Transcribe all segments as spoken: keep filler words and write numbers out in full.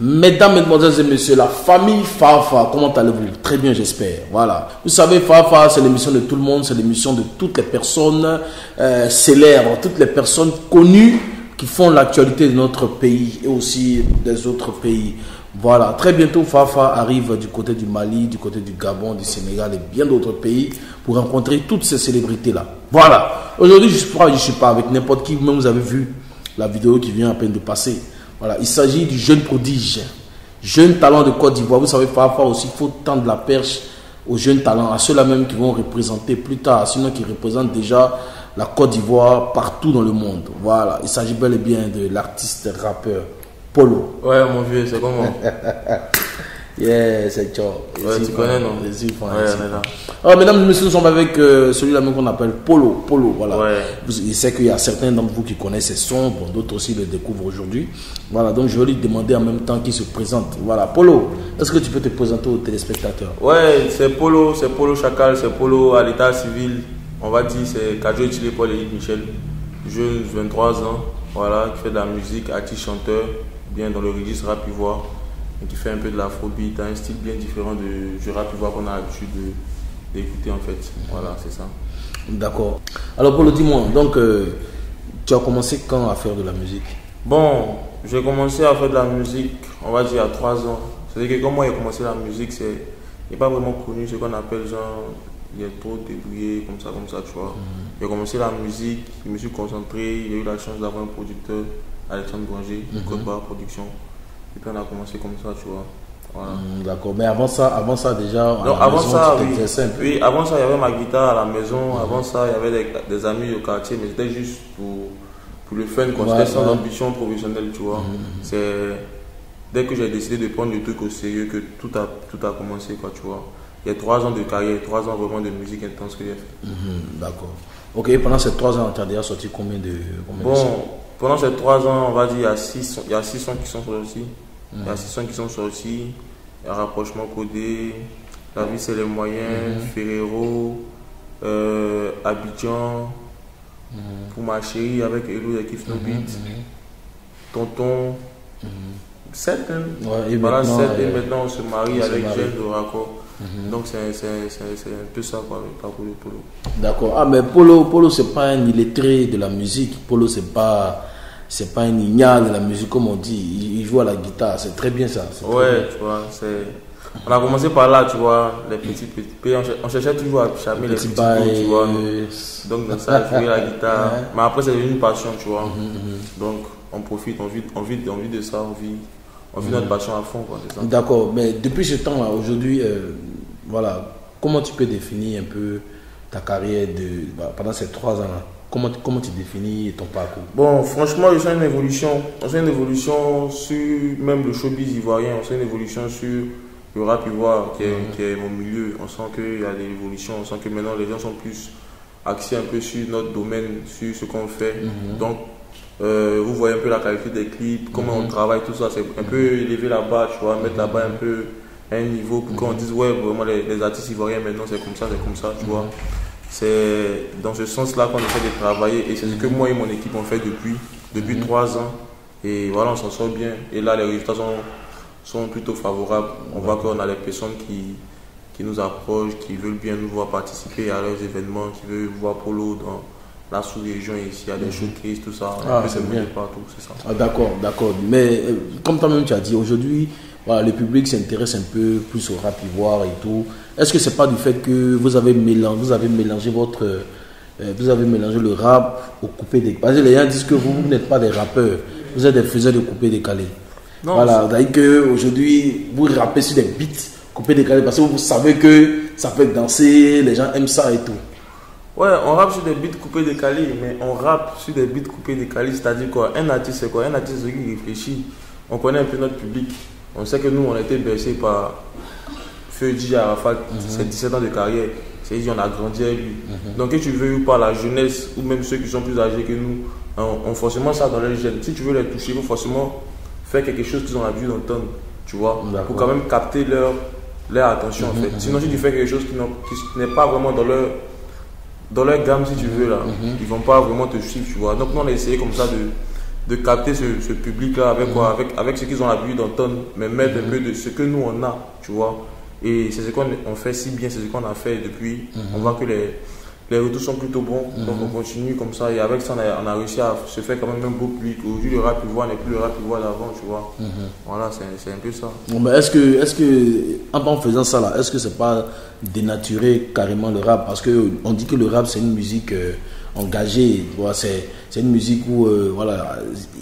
Mesdames, Mesdemoiselles et Messieurs, la famille Fafa, comment allez-vous? Très bien, j'espère. Voilà. Vous savez, Fafa, c'est l'émission de tout le monde, c'est l'émission de toutes les personnes euh, célèbres, toutes les personnes connues qui font l'actualité de notre pays et aussi des autres pays. Voilà. Très bientôt, Fafa arrive du côté du Mali, du côté du Gabon, du Sénégal et bien d'autres pays pour rencontrer toutes ces célébrités-là. Voilà. Aujourd'hui, je ne suis pas avec n'importe qui, même vous avez vu la vidéo qui vient à peine de passer. Voilà, il s'agit du jeune prodige, jeune talent de Côte d'Ivoire. Vous savez, parfois aussi, il faut tendre la perche aux jeunes talents, à ceux-là même qui vont représenter plus tard, sinon qui représentent déjà la Côte d'Ivoire partout dans le monde. Voilà, il s'agit bel et bien de l'artiste rappeur Polo. Ouais, mon vieux, c'est comment? Yeah, c'est ciao. Ouais, tu connais, non? Les yeux, ouais, on est là. Alors, mesdames et messieurs, nous sommes avec euh, celui-là même qu'on appelle Polo. Polo, voilà. Ouais. Je sais qu'il y a certains d'entre vous qui connaissent ses sons, bon, d'autres aussi le découvrent aujourd'hui. Voilà, donc je vais lui demander en même temps qu'il se présente. Voilà, Polo, est-ce que tu peux te présenter aux téléspectateurs? Ouais, c'est Polo, c'est Polo Chacal, c'est Polo à l'état civil. On va dire, c'est Kadjo Chile Paul Éric Michel. Jeune, vingt-trois ans, voilà, qui fait de la musique, artiste chanteur, bien dans le registre rap ivoire. Qui fait un peu de l'afrobeat, un style bien différent de, du rap ivoire qu'on a l'habitude d'écouter en fait. Voilà, c'est ça. D'accord. Alors Polo, dis-moi, donc euh, tu as commencé quand à faire de la musique? Bon, j'ai commencé à faire de la musique, on va dire, il y a trois ans. C'est-à-dire que quand moi j'ai commencé la musique, c'est, il n'est pas vraiment connu ce qu'on appelle genre, il est trop débrouillé, comme ça, comme ça, tu vois. Mm-hmm. J'ai commencé la musique, je me suis concentré, j'ai eu la chance d'avoir un producteur, Alexandre Granger, mm-hmm. Code Bar Production. Et puis on a commencé comme ça, tu vois. Voilà. Mmh, d'accord, mais avant ça, avant ça déjà, non, avant maison, ça, oui, oui, avant ça, il y avait ma guitare à la maison. Mmh. Avant ça, il y avait des, des amis au quartier, mais c'était juste pour, pour le fun, quand ouais, c'était sans ouais. ambition professionnelle, tu vois. Mmh. C'est dès que j'ai décidé de prendre le truc au sérieux que tout a, tout a commencé, quoi, tu vois. Il y a trois ans de carrière, trois ans vraiment de musique intense que j'ai fait. Mmh, d'accord. Ok, pendant ces trois ans, tu as déjà sorti combien de combien bon, de sons? Pendant ces trois ans, on va dire, il y a six, il y a six sons qui sont sortis. Mmh. Il y a six sons qui sont sortis. Il y a Rapprochement Codé, La vie c'est les moyens, mmh. Ferrero, euh, Abidjan, mmh. Pour ma chérie avec Hello et Kif No Beat, mmh. Tonton, mmh. sept, hein. Ouais, et voilà, maintenant, sept, et euh, maintenant on se marie on avec Gel de Raccord. Mmh. Donc c'est un peu ça quoi, le parcours de Polo. D'accord. Ah mais Polo, Polo c'est pas un illettré de la musique. Polo c'est pas c'est pas un ignare de la musique comme on dit. Il, il joue à la guitare, c'est très bien ça. Ouais, tu vois, c'est. On a commencé par là, tu vois, les petits petits pays. On cherchait toujours à charmer les petits petits, tu vois. Donc dans ça, il jouait la guitare. Ouais. Mais après c'est devenu une passion, tu vois. Mmh. Donc on profite, on vit, on vit, on vit de ça, on vit. On vit notre passion à fond, quoi, c'est ça. D'accord, mais depuis ce temps-là, aujourd'hui, euh, voilà, comment tu peux définir un peu ta carrière de, bah, pendant ces trois ans-là? Comment, comment tu définis ton parcours? Bon, franchement, je sens une évolution. On sent une évolution sur même le showbiz ivoirien, on sent une évolution sur le rap ivoire, qui est, mmh. qui est mon milieu. On sent qu'il y a des évolutions, on sent que maintenant les gens sont plus axés un peu sur notre domaine, sur ce qu'on fait. Mmh. Donc, Euh, vous voyez un peu la qualité des clips, comment mm-hmm. on travaille, tout ça, c'est un peu élever la barre, tu vois, mettre la barre un peu à un niveau pour qu'on dise ouais, vraiment les, les artistes ivoiriens maintenant c'est comme ça, c'est comme ça, tu vois. C'est dans ce sens-là qu'on essaie de travailler et c'est ce que moi et mon équipe ont fait depuis, depuis trois mm-hmm. ans et voilà, on s'en sort bien et là les résultats sont, sont plutôt favorables. On voit qu'on a des personnes qui, qui nous approchent, qui veulent bien nous voir participer à leurs événements, qui veulent voir Polo dans la sous-région ici, il y a des showcases, tout ça, ah, c'est bien partout, c'est ça. Ah, d'accord, d'accord. Mais euh, comme toi-même tu as dit, aujourd'hui, voilà, le public s'intéresse un peu plus au rap ivoire et tout. Est-ce que c'est pas du fait que vous avez mélangé, vous avez mélangé votre, euh, vous avez mélangé le rap au coupé décalé? Parce que les gens disent que vous, vous n'êtes pas des rappeurs, vous êtes des faiseurs de coupé décalé. Non. Voilà, c'est-à-dire qu'aujourd'hui, vous rappez sur des beats coupé décalé parce que vous savez que ça fait danser, les gens aiment ça et tout. Ouais, on rappe sur des beats coupés décalés, mais on rappe sur des beats coupés décalés, c'est-à-dire quoi? Un artiste, c'est quoi? Un artiste qui réfléchit. On connaît un peu notre public. On sait que nous, on a été bercés par Feu Dji Arafat, mm-hmm. c'est dix-sept ans de carrière. C'est-à-dire qu'on a grandi avec lui. Mm-hmm. Donc, que tu veux ou pas, la jeunesse, ou même ceux qui sont plus âgés que nous, on, on forcément ça dans leur gène. Si tu veux les toucher, il faut forcément faire quelque chose qu'ils ont l'habitude d'entendre, tu vois, pour quand même capter leur, leur attention, mm-hmm. en fait. Sinon, si tu fais quelque chose qui, qui n'est pas vraiment dans leur. Dans leur gamme, si tu veux, là, mm-hmm. ils vont pas vraiment te suivre, tu vois. Donc, nous, on a essayé comme ça de, de capter ce, ce public-là avec quoi, avec, avec ce qu'ils ont l'habitude d'entendre, mais mettre un peu de ce que nous on a, tu vois. Et c'est ce qu'on on fait si bien, c'est ce qu'on a fait depuis. On voit que les, les retours sont plutôt bons, donc on continue comme ça. Et avec ça, on a, on a réussi à se faire quand même un beau public. Aujourd'hui, le rap ivoire n'est plus le rap ivoire d'avant, tu vois. Voilà, c'est un peu ça. Bon, mais est-ce que, est-ce que, en faisant ça là, est-ce que c'est pas dénaturer carrément le rap? Parce qu'on dit que le rap c'est une musique euh, engagée, voilà, c'est une musique où, euh, voilà,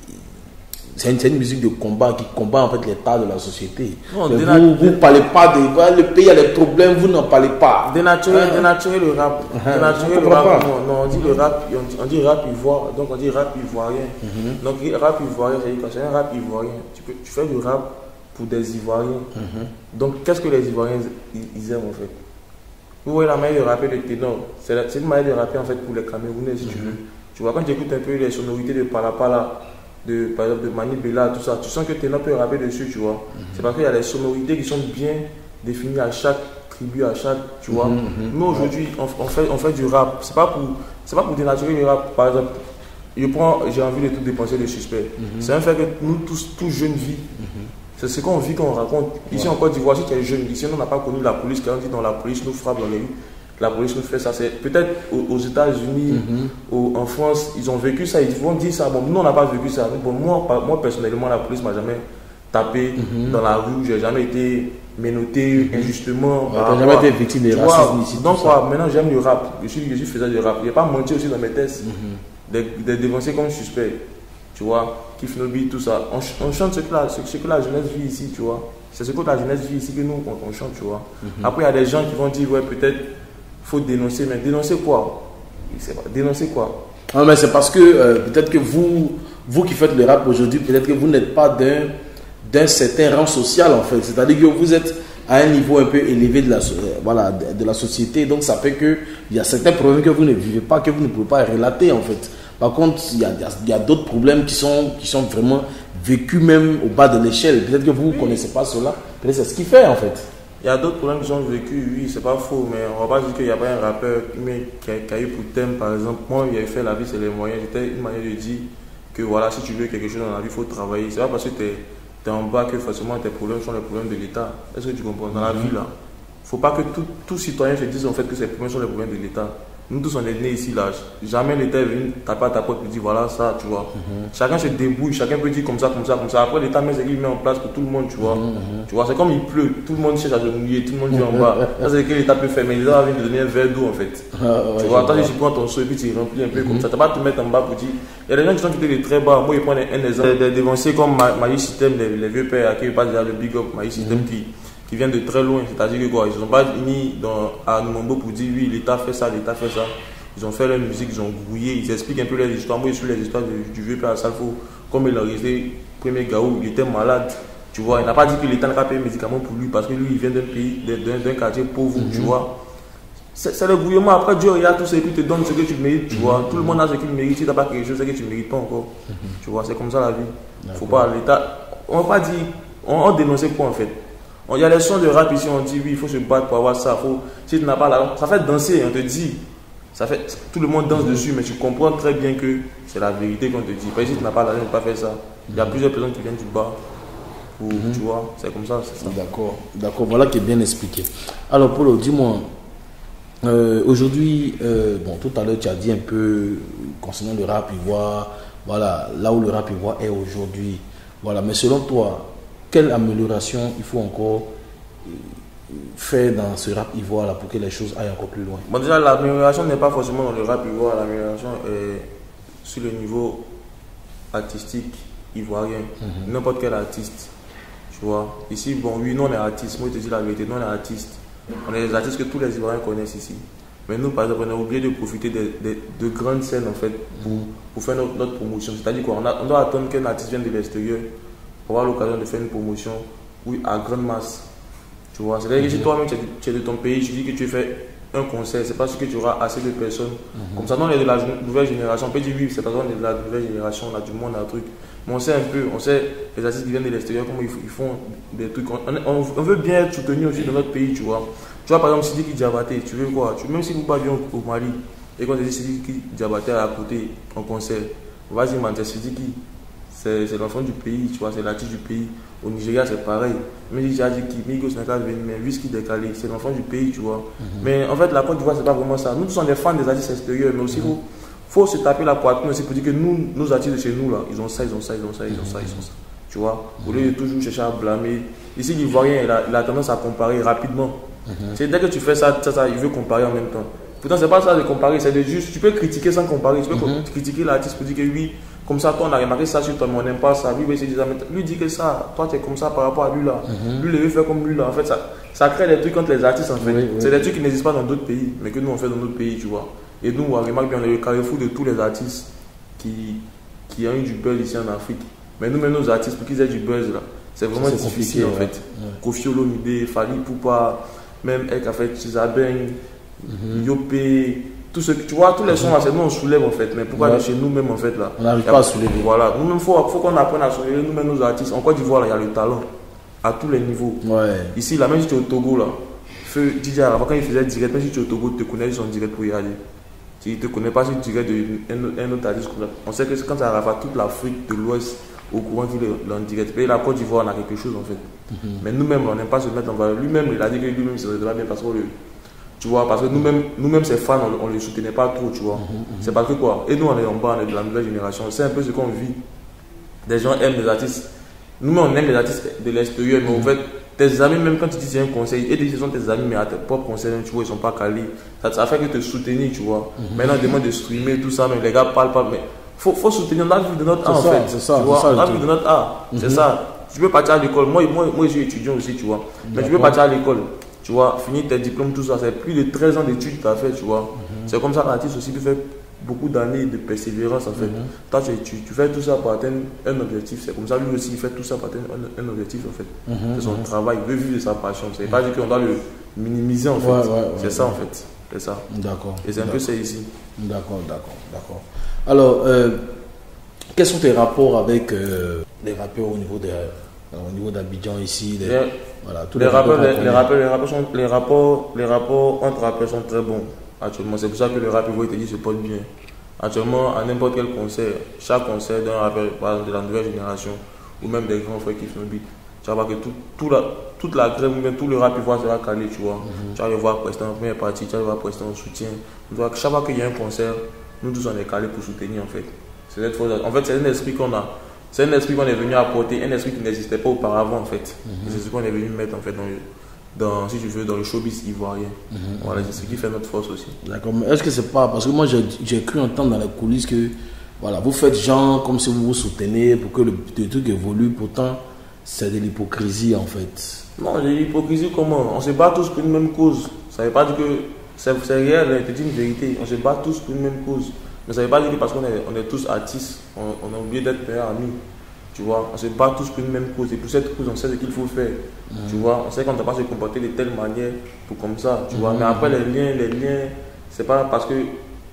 c'est une, une musique de combat qui combat en fait l'état de la société. Non, vous ne parlez pas de, voilà, le pays a des problèmes, vous n'en parlez pas. Dénaturer, hein? dénaturer le rap. Hein? Dénaturer le rap. Non, non, on dit le rap, on dit, on dit rap ivoire, donc on dit rap ivoirien. Mm-hmm. Donc rap ivoirien, c'est un rap ivoirien. Tu, peux, tu fais du rap pour des Ivoiriens. Mm-hmm. Donc qu'est-ce que les Ivoiriens ils, ils aiment en fait? Vous voyez la manière de rapper le ténor, c'est une manière de rapper en fait pour les Camerounais si mm-hmm. tu veux. Tu vois, quand tu écoutes un peu les sonorités de Palapala, de, par exemple de Mani Bella, tout ça, tu sens que le ténor peut rapper dessus, tu vois. Mm-hmm. C'est parce qu'il y a des sonorités qui sont bien définies à chaque tribu, à chaque, tu vois. Mm-hmm. Nous aujourd'hui, on, on, fait, on fait du rap, c'est pas pour, c'est pas pour dénaturer le rap, par exemple. Je prends, j'ai envie de tout dépenser de suspect. Mm-hmm. C'est un fait que nous tous, tous jeunes vivent. Mm-hmm. C'est ce qu'on vit, qu'on raconte. Ici ouais. en Côte d'Ivoire, si tu es jeune, ici on n'a pas connu la police, quand on dit dans la police nous frappe dans les rues, la police nous fait ça. C'est peut-être aux, aux États-Unis, mm-hmm. en France, ils ont vécu ça, ils vont dire ça. Bon, nous on n'a pas vécu ça. Bon, moi, moi personnellement, la police m'a jamais tapé mm-hmm. dans la rue, j'ai jamais été menotté mm-hmm. injustement. Tu n'as jamais été victime de racisme ici. Donc quoi, maintenant j'aime le rap. Je suis, je suis faisant du rap. Il n'y a pas menti aussi dans mes tests. Mm-hmm. Des, des dévancés comme suspect. Tu vois, Kifnobi, tout ça. On, on chante ce que, la, ce que la jeunesse vit ici, tu vois. C'est ce que la jeunesse vit ici que nous, on, on chante, tu vois. Mm-hmm. Après, il y a des gens qui vont dire, ouais, peut-être, faut dénoncer. Mais dénoncer quoi? Pas, dénoncer quoi? Non, mais c'est parce que euh, peut-être que vous, vous qui faites le rap aujourd'hui, peut-être que vous n'êtes pas d'un d'un certain rang social, en fait. C'est-à-dire que vous êtes à un niveau un peu élevé de la, euh, voilà, de, de la société. Donc, ça fait qu'il y a certains problèmes que vous ne vivez pas, que vous ne pouvez pas relater, en fait. Par contre, il y a, a, a d'autres problèmes qui sont, qui sont vraiment vécus même au bas de l'échelle. Peut-être que vous ne oui. connaissez pas cela. Peut-être c'est ce qu'il fait en fait. Il y a d'autres problèmes qui sont vécus, oui, c'est pas faux. Mais on ne va pas dire qu'il n'y a pas un rappeur mais qui, a, qui a eu pour thème, par exemple, moi, il avait fait la vie, c'est les moyens. C'était une manière de dire que voilà, si tu veux quelque chose dans la vie, il faut travailler. C'est pas parce que tu es, es en bas que forcément tes problèmes sont les problèmes de l'État. Est-ce que tu comprends? Dans la mm-hmm. vie, là, il ne faut pas que tout, tout citoyen se dise en fait que ces problèmes sont les problèmes de l'État. Nous tous on est nés ici là, jamais l'État est venu taper à ta porte et dire voilà ça, tu vois. Mm-hmm. Chacun se débrouille, chacun peut dire comme ça, comme ça, comme ça. Après l'État met ce qu'il met en place pour tout le monde, tu vois. Mm-hmm. Tu vois, c'est comme il pleut, tout le monde cherche à se mouiller, tout le monde dit en bas. Ça c'est ce que l'État peut faire, mais l'État va venir te donner un verre d'eau en fait. Ah, ouais, tu vois, attends, tu prends ton seau et puis tu remplis un peu mm-hmm. comme ça. Tu vas pas te mettre en bas pour dire. Il y a des gens qui sont quittés de très bas. Moi, je prends un exemple. Des dévanciers comme Maïs System, les, les vieux pères à qui je passe déjà le big up, Maïs System mm-hmm. qui. qui viennent de très loin, c'est-à-dire que quoi, ils ne sont pas unis dans, à Numombo pour dire oui, l'État fait ça, l'État fait ça. Ils ont fait leur musique, ils ont grouillé, ils expliquent un peu leurs histoires. Moi, je suis les histoires du, du vieux père Salfo, comme il a resté premier Gaou, il était malade, tu vois. Il n'a pas dit que l'État n'a pas payé médicaments pour lui parce que lui, il vient d'un pays, d'un quartier pauvre, mm-hmm. tu vois. C'est le gouvernement, après Dieu regarde tout ça et puis te donne ce que tu mérites, tu mm-hmm. vois. Tout le monde a ce qu'il mérite, si tu n'as pas quelque chose, c'est que tu ne mérites pas encore. Mm-hmm. Tu vois, c'est comme ça la vie. Faut pas, l'État, on ne va pas dire, on, on dénonce quoi en fait. Il y a les sons de rap ici, on dit oui, il faut se battre pour avoir ça. Faut, si tu n'as pas la ça fait danser, on te dit. Ça fait, tout le monde danse dessus, mais tu comprends très bien que c'est la vérité qu'on te dit. Parce que si tu n'as pas l'argent, tu ne peux pas faire ça. Il y a plusieurs personnes qui viennent du bas. Pour, mm-hmm. Tu vois, c'est comme ça. ça. D'accord, d'accord, voilà qui est bien expliqué. Alors, Paulo, dis-moi, euh, aujourd'hui, euh, bon, tout à l'heure, tu as dit un peu concernant le rap ivoire, voilà, là où le rap ivoire est aujourd'hui. Voilà, mais selon toi, quelle amélioration il faut encore faire dans ce rap ivoire là pour que les choses aillent encore plus loin? Bon, déjà, l'amélioration n'est pas forcément dans le rap ivoire, l'amélioration est sur le niveau artistique ivoirien. Mm-hmm. N'importe quel artiste, tu vois. Ici, bon, oui, nous on est artistes, moi je te dis la vérité, nous on est artistes. On est des artistes que tous les Ivoiriens connaissent ici. Mais nous, par exemple, on a oublié de profiter de, de, de grandes scènes en fait pour, pour faire notre, notre promotion. C'est-à-dire qu'on a, on doit attendre qu'un artiste vienne de l'extérieur pour avoir l'occasion de faire une promotion, oui, à grande masse. Tu vois, c'est-à-dire que si toi-même tu es de ton pays, tu dis que tu fais un concert, c'est parce que tu auras assez de personnes. Mm-hmm. Comme ça, nous on est de la nouvelle génération. On peut dire oui, c'est parce qu'on est de la nouvelle génération, on a du monde, on a un truc. Mais on sait un peu, on sait les artistes qui viennent de l'extérieur, comment ils, ils font des trucs. On, on, on veut bien être soutenu aussi dans notre pays, tu vois. Tu vois, par exemple, Sidiki Diabaté, tu veux quoi tu, même si vous pas bien au, au Mali, et qu'on te dit Sidiki Diabaté à côté en concert, vas-y, man, c'est Sidiki. c'est l'enfant du pays, tu vois, c'est l'artiste du pays. Au Nigeria, c'est pareil. Mais j'ai dit qui, Migos n'a qu'à venir, mais Wizkid décalé, c'est l'enfant du pays, tu vois. Mm-hmm. Mais en fait, la Côte d'Ivoire, c'est pas vraiment ça. Nous sommes des fans des artistes extérieurs, mais aussi, il mm-hmm. faut, faut se taper la poitrine aussi pour dire que nous, nos artistes de chez nous, là, ils ont ça, ils ont ça, ils ont ça, ils ont ça, ils ont ça. Tu vois, au lieu de toujours chercher à blâmer. Ici, l'Ivoirien, il a, il a tendance à comparer rapidement. Mm-hmm. C'est dès que tu fais ça, ça, ça, il veut comparer en même temps. Pourtant, c'est pas ça de comparer, c'est de juste, tu peux critiquer sans comparer. Tu peux mm-hmm. critiquer l'artiste pour dire que oui, comme ça, toi, on a remarqué ça sur toi, mais on n'aime pas ça. Lui, lui, lui dit que ça, toi, tu es comme ça par rapport à lui là. Mm-hmm. Lui, il veut faire comme lui là. En fait, ça, ça crée des trucs entre les artistes en fait. Oui, oui. C'est des trucs qui n'existent pas dans d'autres pays, mais que nous, on fait dans notre pays, tu vois. Et nous, on remarque bien, on est le carrefour de tous les artistes qui, qui ont eu du buzz ici en Afrique. Mais nous, même nos artistes, pour qu'ils aient du buzz là, c'est vraiment c'est difficile en fait. Ouais. Kofi Olomide, Fally Ipupa, même El Kafet Chizabeng, mm-hmm. Yopé. Tout ce que tu vois, tous les sons là, c'est nous on soulève en fait, mais pourquoi ouais. chez nous-mêmes en fait là on n'arrive pas à soulever. Voilà, nous-mêmes, il faut, faut qu'on apprenne à soulever nous-mêmes nos artistes. En Côte d'Ivoire, il y a le talent à tous les niveaux. Ouais. Ici, là, même si tu es au Togo, là, feu D J avant quand il faisait direct, même si tu es au Togo, tu te connais son direct pour y aller. Si tu ne te connais pas sur direct d'un autre artiste, on sait que quand ça arrive à toute l'Afrique de l'Ouest, au courant qu'il est en direct. Et la Côte d'Ivoire, on a quelque chose en fait. Mm-hmm. Mais nous-mêmes, on n'aime pas se mettre en valeur. Lui-même, il a dit que lui-même, il se serait bien parce que le. Tu vois, parce que nous-mêmes, nous-mêmes ces fans, on ne les soutenait pas trop, tu vois. Mm-hmm. C'est parce que quoi. Et nous, on est en bas, on est de la nouvelle génération. C'est un peu ce qu'on vit. Des gens aiment les artistes. Nous-mêmes, on aime les artistes de l'extérieur, mais mm-hmm. en fait, tes amis, même quand tu dis c'est un conseil, et ils sont tes amis, mais à tes propres conseils, tu vois, ils ne sont pas calés. Ça, ça fait que te soutenir, tu vois. Mm-hmm. Maintenant, on demande de streamer, tout ça, mais les gars parlent pas. Mais il faut, faut soutenir la vie de notre art, en fait. C'est ça, tu vois, ça, la vie de notre art. Mm-hmm. C'est ça. Tu peux partir à l'école. Moi, moi, moi, je suis étudiant aussi, tu vois. Mais tu peux partir à l'école. Tu vois, finir tes diplômes, tout ça, c'est plus de treize ans d'études que tu as fait, tu vois. Mm-hmm. C'est comme ça l'artiste aussi peut faire beaucoup d'années de persévérance, en fait. Mm-hmm. Toi, tu, tu, tu fais tout ça pour atteindre un objectif. C'est comme ça, lui aussi, il fait tout ça pour atteindre un, un objectif, en fait. Mm-hmm. C'est son mm-hmm. travail, il veut vivre de sa passion. C'est mm-hmm. pas dire qu'on doit le minimiser, en fait. Ouais, ouais, ouais, c'est ouais, ça, ouais. en fait. C'est ça. D'accord. Et c'est un peu ça ici. D'accord, d'accord, d'accord. Alors, euh, quels sont tes rapports avec euh, les rappeurs au niveau de... au niveau d'Abidjan ici, les, les, voilà, tous les, les, rappeurs, rappeurs, les, les, rappeurs, les, rappeurs sont, les, rapports, les rapports entre rappeurs sont très bons actuellement. C'est pour ça que le rap il te dit se porte bien. Actuellement, à n'importe quel concert, chaque concert d'un rappeur, par exemple de la nouvelle génération, ou même des grands frères qui font beat, tu vas voir que tout, tout la, toute la grève, ou même tout le rap il sera calé, tu vois. Mm-hmm. Tu vas le voir Preston en première partie, tu vas le voir Preston en soutien. Donc, chaque fois qu'il y a un concert, nous tous on est calés pour soutenir en fait. C'est cette fois, en fait, c'est un esprit qu'on a. C'est un esprit qu'on est venu apporter, un esprit qui n'existait pas auparavant en fait. Mm-hmm. C'est ce qu'on est venu mettre en fait dans le, dans, si tu veux, dans le showbiz ivoirien. Mm-hmm. Voilà, c'est ce qui fait notre force aussi. D'accord, mais est-ce que c'est pas, parce que moi j'ai, j'ai cru entendre dans les coulisses que voilà, vous faites genre comme si vous vous soutenez pour que le, le truc évolue, pourtant c'est de l'hypocrisie en fait. Non, de l'hypocrisie comment? On se bat tous pour une même cause. Ça ne veut pas dire que c'est, c'est réel, je te dis une vérité. On se bat tous pour une même cause. Mais ça ne veut pas dire que parce qu'on est, on est tous artistes, on, on a oublié d'être meilleurs amis. Tu vois, on se bat tous pour une même cause. Et pour cette cause, on sait ce qu'il faut faire. Mmh. Tu vois, on sait qu'on ne doit pas se comporter de telle manière pour comme ça. Tu mmh. vois, mais après, les liens, les liens, c'est pas parce que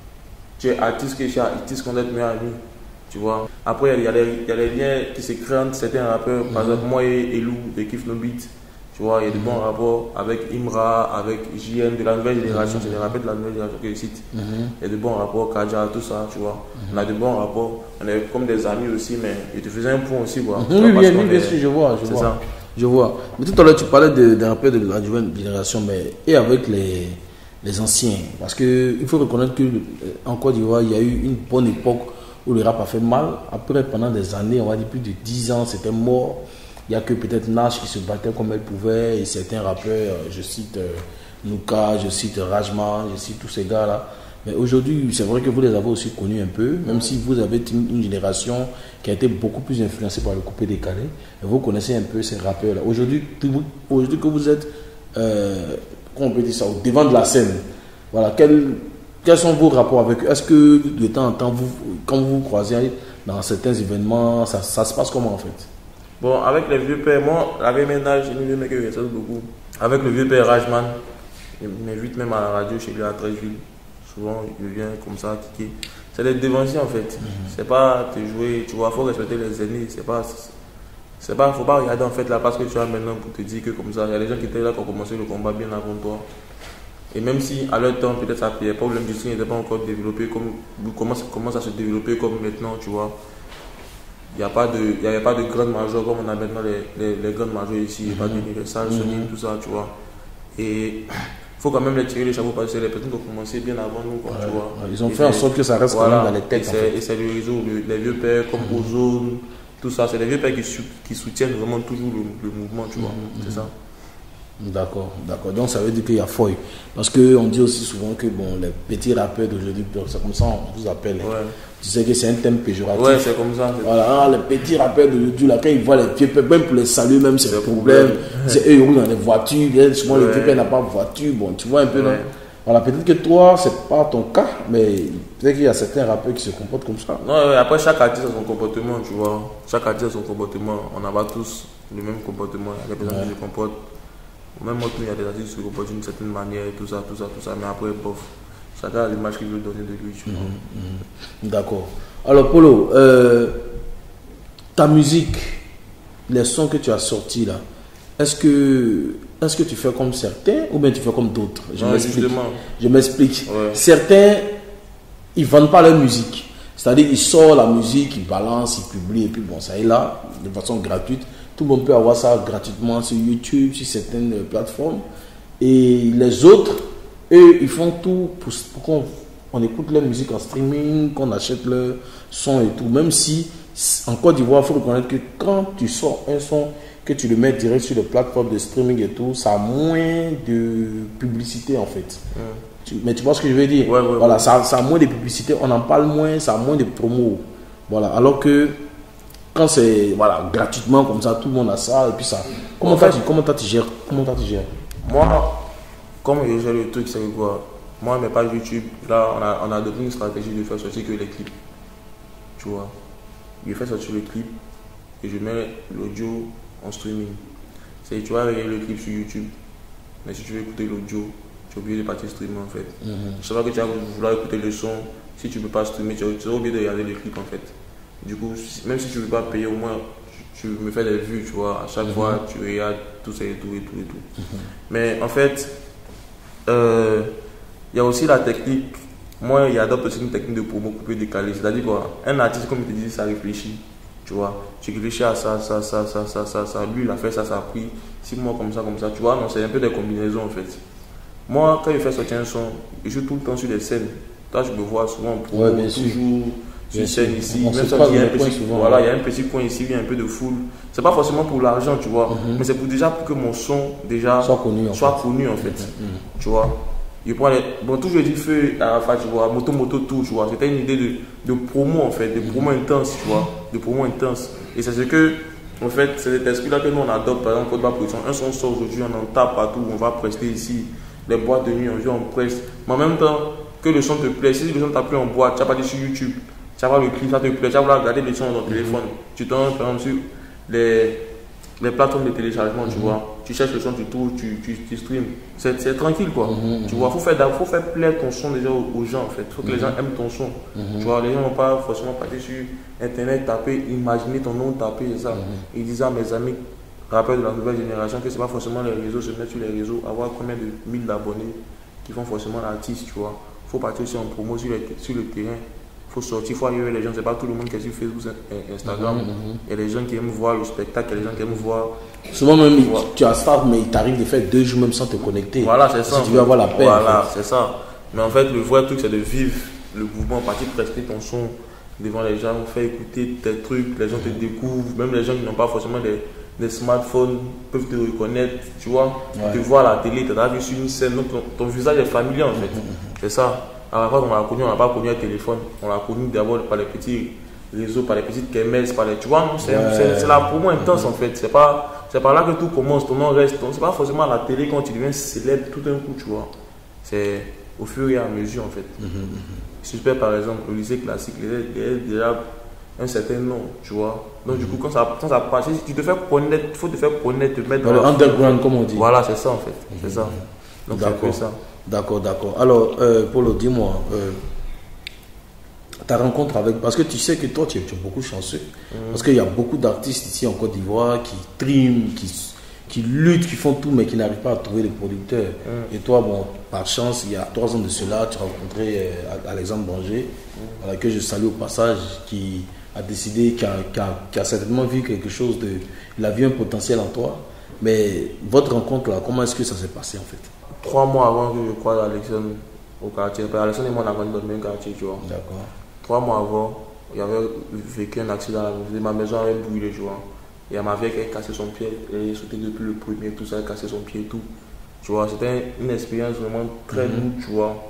tu es artiste que tu es artiste qu'on doit être meilleurs amis. Tu vois, après, il y, y a les liens qui se créent entre certains rappeurs. Mmh. Par exemple, moi et Elou de Kiff No Beat. Tu vois, il y a de bons rapports avec Imra, avec J M de la nouvelle génération, mm-hmm. c'est des rappeurs de la nouvelle génération que je cite. Mm-hmm. Il y a de bons rapports, Kaja, tout ça, tu vois. Mm-hmm. On a de bons rapports, on est comme des amis aussi, mais il te faisait un point aussi, quoi. Mm-hmm. Oui, bien, bien sûr, je vois, je vois. Ça. Je vois. Mais tout à l'heure, tu parlais des de rappeurs de la nouvelle génération, mais et avec les, les anciens. Parce qu'il faut reconnaître qu'en Côte d'Ivoire, il y a eu une bonne époque où le rap a fait mal. Après, pendant des années, on va dire plus de dix ans, c'était mort. Il n'y a que peut-être Nash qui se battait comme elle pouvait et certains rappeurs, je cite euh, Nuka, je cite Rajma, je cite tous ces gars-là. Mais aujourd'hui, c'est vrai que vous les avez aussi connus un peu, même si vous avez une, une génération qui a été beaucoup plus influencée par le coupé décalé. Et vous connaissez un peu ces rappeurs-là. Aujourd'hui, aujourd'hui que vous êtes, euh, comment on peut dire ça, au devant de la scène, voilà, quel, quels sont vos rapports avec eux? Est-ce que de temps en temps, vous, quand vous vous croisez dans certains événements, ça, ça se passe comment en fait? Bon, avec les vieux pères, moi, avec mes âges, j'ai mis que je beaucoup. Avec le vieux père Rajman, il m'invite même à la radio chez lui à Trècheville. Souvent, il vient comme ça, kicker. C'est des dévanciers en fait. Mm-hmm. C'est pas te jouer, tu vois, il faut respecter les aînés. C'est pas. C'est pas, faut pas regarder en fait la place que tu as maintenant pour te dire que comme ça, il y a des gens qui étaient là qui ont commencé le combat bien avant toi. Et même si à leur temps, peut-être ça ne pas où l'industrie n'était pas encore développée comme, comment ça commence à se développer comme maintenant, tu vois. il n'y a pas de, il y avait pas de grande major comme on a maintenant les, les, les grandes majors ici, il n'y a pas d'Universal, Sony, tout ça, tu vois. Et il faut quand même les tirer les chapeaux parce que c'est les personnes qui ont commencé bien avant nous, quoi, ouais, tu vois. Ouais, ils ont et fait en sorte que ça reste voilà, quand même dans les têtes. Et c'est, en fait. Et c'est le réseau, le, les vieux pères comme mm-hmm. Ozone, tout ça, c'est les vieux pères qui, qui soutiennent vraiment toujours le, le mouvement, tu vois, mm-hmm. c'est ça. D'accord, d'accord. Donc ça veut dire qu'il y a foy. Parce qu'on dit aussi souvent que bon, les petits rappeurs d'aujourd'hui, c'est comme ça on vous appelle. Ouais. Tu sais que c'est un thème péjoratif. Ouais, c'est comme ça. C'est voilà, ah, les petits rappeurs d'aujourd'hui, là, quand ils voient les vieux pères, même pour les saluer, même c'est le problème. problème. C'est eux, ils roulent dans les voitures. Bien, souvent, ouais. les vieux pères n'ont pas de voiture. Bon, tu vois un peu, ouais. non? Voilà, peut-être que toi, c'est pas ton cas, mais peut-être qu'il y a certains rappeurs qui se comportent comme ça. Non, ouais, après, chaque artiste a son comportement, tu vois. Chaque artiste a son comportement. On n'a pas tous le même comportement. Il y a des personnes ouais. qui se comportent. Même moi, il y a des artistes qui se comportent d'une certaine manière, tout ça, tout ça, tout ça. Mais après, bof, chacun a l'image qu'il veut donner de lui. Tu vois. Mmh, mmh. D'accord. Alors, Polo, euh, ta musique, les sons que tu as sortis là, est-ce que, est-ce que tu fais comme certains ou bien tu fais comme d'autres? Je non, m'explique. Justement. Je m'explique. Ouais. Certains, ils ne vendent pas leur musique. C'est-à-dire, ils sortent la musique, ils balancent, ils publient, et puis bon, ça est là, de façon gratuite. Tout le monde peut avoir ça gratuitement sur YouTube, sur certaines plateformes. Et les autres, eux, ils font tout pour, pour qu'on on écoute leur musique en streaming, qu'on achète leur son et tout. Même si, en Côte d'Ivoire, il faut reconnaître que quand tu sors un son, que tu le mets direct sur les plateformes de streaming et tout, ça a moins de publicité en fait. Mm. Tu, mais tu vois ce que je veux dire? Ouais, ouais, voilà, ouais. Ça, ça a moins de publicité, on en parle moins, ça a moins de promos. Voilà, alors que quand c'est voilà, gratuitement comme ça, tout le monde a ça et puis ça. Comment toi tu, comment toi tu gères? Comment toi tu gères? Moi, comme je gère le truc, c'est quoi? Moi, mes pages YouTube, là, on a, on a adopté une stratégie de faire sortir que les clips. Tu vois? Je fais sortir le clip et je mets l'audio en streaming. C'est, tu vas regarder le clip sur YouTube, mais si tu veux écouter l'audio, tu es obligé de partir streamer en fait. Mm-hmm. Je sais pas que tu vas vouloir écouter le son, si tu ne peux pas streamer, tu es obligé de regarder le clip en fait. Du coup, même si tu ne veux pas payer, au moins tu, tu me fais des vues, tu vois. À chaque mm-hmm. fois, tu regardes tout ça et tout et tout et tout. Mm-hmm. Mais en fait, il euh, y a aussi la technique. Moi, il adopte aussi une technique de promo un peu décalée. C'est-à-dire quoi, un artiste, comme il te dit, ça réfléchit. Tu vois, tu réfléchis à ça, ça, ça, ça, ça, ça, ça. Lui, il a fait ça, ça a pris six mois comme ça, comme ça. Tu vois, non, c'est un peu des combinaisons en fait. Moi, quand je fais sortir un son, je joue tout le temps sur des scènes. Là, je me vois souvent en promo, ouais, toujours. Sur scène ici, on même ça, il y a un petit, souvent, voilà, il y a un petit coin ici, il y a un peu de foule. C'est pas forcément pour l'argent, tu vois, mm-hmm. mais c'est pour déjà pour que mon son déjà soit connu en soit fait. Connu, en fait. Mm-hmm. Tu vois. Je prends les, bon, tout je dis feu à la fin, tu vois, moto moto tout, tu vois. C'était une idée de, de promo en fait, de promo mm-hmm. intense, tu vois, de promo intense. Et c'est ce que, en fait, c'est cet esprit-là que nous on adopte, par exemple, pour la production. Un son sort aujourd'hui, on en tape partout, on va prester ici, les boîtes de nuit, on joue, on presse. Mais en même temps, que le son te plaît, si le son t'a plu en boîte, tu n'as pas dit sur YouTube. Tu vas voir le clip, ça te plaît, tu vas vouloir regarder les sons dans ton mm-hmm. téléphone. Tu t'en par exemple sur les, les plateformes de téléchargement, mm-hmm. tu vois. Tu cherches le son, tu trouves, tu, tu, tu streams. C'est, c'est tranquille quoi. Mm-hmm. Tu vois, il faut faire, faut faire plaire ton son déjà aux, aux gens en fait. Il faut que mm-hmm. les gens aiment ton son. Mm-hmm. Tu vois, les gens n'ont pas forcément partir sur internet, taper, imaginer ton nom, taper et ça. Mm-hmm. Ils disent à mes amis, rappeurs de la nouvelle génération, que c'est pas forcément les réseaux, se mettre sur les réseaux, avoir combien de mille d'abonnés qui font forcément l'artiste, tu vois. Il faut partir sur en promo sur, les, sur le terrain. Il faut sortir, il faut arriver les gens. C'est pas tout le monde qui est sur Facebook, Instagram. Mm-hmm, mm-hmm. Il y a des gens qui aiment voir le spectacle, il y a des gens qui aiment voir. Souvent même, il, tu as start, mais il t'arrive de faire deux jours même sans te connecter. Voilà, c'est ça. Si tu veux avoir la paix. Voilà, en fait. C'est ça. Mais en fait, le vrai truc, c'est de vivre le mouvement, partir prester ton son devant les gens, faire écouter tes trucs, les gens te découvrent. Même les gens qui n'ont pas forcément des, des smartphones peuvent te reconnaître, tu vois. Ouais. Te voir à la télé, tu as vu sur une scène, donc ton, ton visage est familier en fait. Mm-hmm. C'est ça. À la fois, on l'a connu, on n'a pas connu un téléphone. On l'a connu d'abord par les petits réseaux, par les petites kémesses, par les. Tu vois, c'est, ouais. c'est, c'est la promo intense en fait. C'est pas, c'est par là que tout commence, ton nom reste. C'est pas forcément à la télé quand tu deviens célèbre tout d'un coup, tu vois. C'est au fur et à mesure en fait. Mm-hmm. Super, par exemple, au lycée classique, il y a déjà un certain nom, tu vois. Donc, mm-hmm. du coup, quand ça, quand ça passe, si tu te fais connaître, il faut te faire connaître, te mettre dans, dans le underground, comme on dit. Voilà, c'est ça en fait. Mm-hmm. C'est ça. Donc, d'accord. C'est ça. D'accord, d'accord. Alors, euh, Polo, dis-moi, euh, ta rencontre avec... Parce que tu sais que toi, tu es, tu es beaucoup chanceux. Mmh. Parce qu'il y a beaucoup d'artistes ici en Côte d'Ivoire qui triment, qui, qui luttent, qui font tout, mais qui n'arrivent pas à trouver des producteurs. Mmh. Et toi, bon, par chance, il y a trois ans de cela, tu as rencontré euh, Alexandre Banger, mmh. voilà, que je salue au passage, qui a décidé, qui a, qui, a, qui a certainement vu quelque chose de... Il a vu un potentiel en toi. Mais votre rencontre là, comment est-ce que ça s'est passé en fait? Trois mois avant que je croise Alexandre au quartier. Alexandre et moi, on a grandi dans le même quartier, tu vois. D'accord. Trois mois avant, il y avait vécu un accident à la maison. Ma maison avait brûlé, tu vois. Il y a ma vieille qui a cassé son pied. Elle est sautée depuis le premier, tout ça, elle a cassé son pied et tout. Tu vois, c'était une expérience vraiment très mm-hmm. lourde, tu vois.